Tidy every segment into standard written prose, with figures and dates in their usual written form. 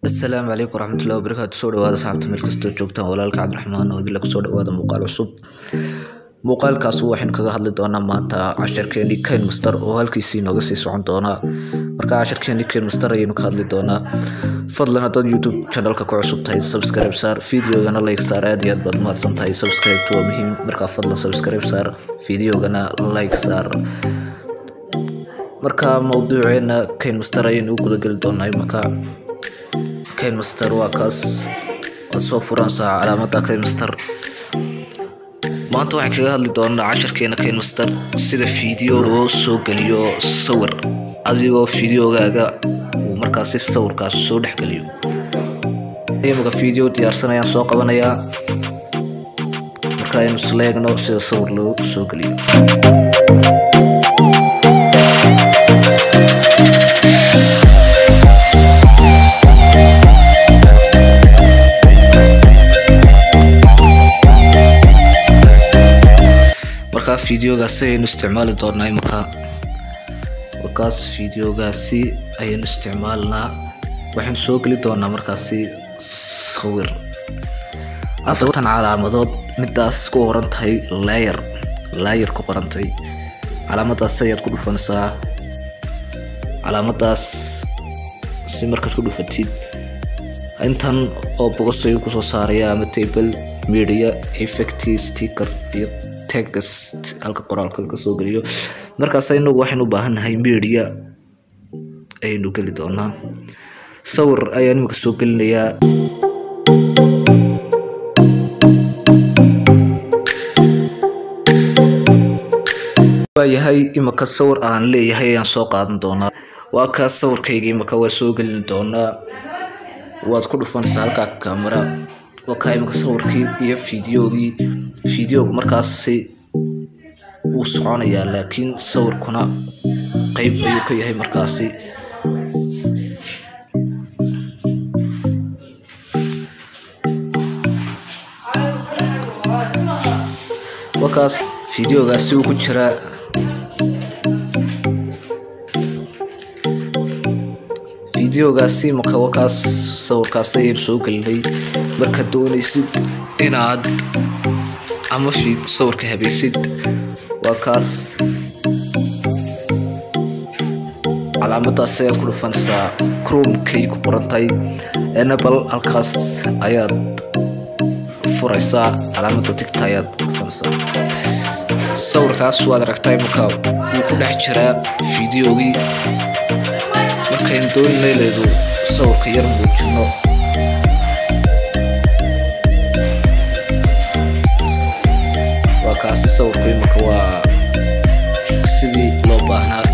السلام عليكم ورحمة الله وبركاته. سو dhawaada saxaabta meel kasta joogtaan walaalka Cabdiraxmaan oo idin la soo dhawaada muuqaal cusub. Muuqaalkaas waxaan kaga hadli doonaa maanta casharkeeni Kane Master oo halkiisii nooga sii socon doona. Marka casharkeeni Kane Master ayaynu ka hadli doonaa. Fadlan haddaad YouTube channelka ku cusub tahay subscribe saar, videogana like saar, aad iyo aad baad mahadsan tahay. Subscribe waa muhiim, marka fadlan subscribe saar, videogana like saar. marka mawduuceena Kane Master ayaynu u guda gali doonaa. marka Kane Master waa kaas soo furansa calaamada Kane Master. maanta waxaan kaga hadli doonaa casharkeena Kane Master sida video loo soo galiyo sawir adigoo videogaaga uu markaas sawirkaas soo dhex galiyo. iyaga video diyaarsanayaan soo qabanayaa marka aynu sleegno sida sawir loo soo galiyo. videogaasi ayaynu isticmaali doonaa. marka wakaas videogaasi ayaynu isticmaalnaa. waxaan soo gali doonaa markaasi sawir afartan calaamadood midaas ku qoran tahay layer ku qoran tahay. calaamadaas ayaad ku dhufanaysaa. calaamadaas si markaad ku dhufatid intan oo boqos ay ku soo saaraya ama table media effect sticker iyo text halka qoraalka laga soo galiyo. markaas aynu waxaan u baahanahay media aynu gali doonaa. sawir ayaan imika soo gelinayaa. waayahay imika sawir aan leeyahay ayaan soo qaadan doonaa. waa ka sawirkayga imika waa soo gelin doonaa. waad ku dhufanaysaa halka camera. وكاي مكسوركي iyo fiidiyooga markaasi uu soconaya laakiin sawirkuna qayb ayuu ka yahay markaasi. wakaas fiidiyoogaasi uu ku jira videogaasi marka wakaas sawirkaas ayaynu soo gelinay. marka doonaysid inaad ama sawirka habaysid wakaas calaamadaas ayaad ku dhufanaysaa. chrome-kay ku qorantay enable halkaas ayaad furaysaa. calaamada tigta ayaad ku dhufanaysaa. sawirkaas waad aragtay marka uu ku dhex jiraa fiidiyoogii. markaan doonayleedu sawirka yar muujino waa kaasi sawirku imika waa sidii loo baahnaa.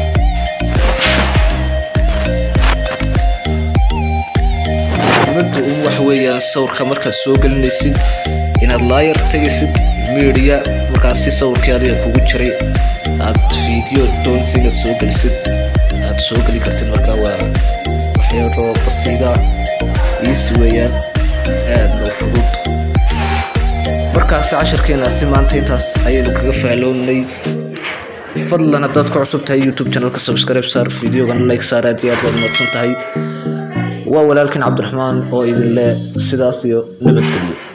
muhiimadu wax weeyaan sawirka markaad soo gelinaysid inaad layer tagaysid media markaasi sawirkii adiga kugu jiray aad video doonaysid inaad soo gelisid aad soo gali kartid. marka waa waxyaalo basiida easy weeyaan aad loo fudud. markaas casharkeena si maanta intaas ayaynu kaga fahloonay. fadlan haddaad ku cusub tahay YouTube channelka subscribe saar, videogana like saar, aad iyo aad baad mahadsan tahay. waa walaalkin Cabdiraxmaan oo idin leh sidaas iyo nabadgelyo.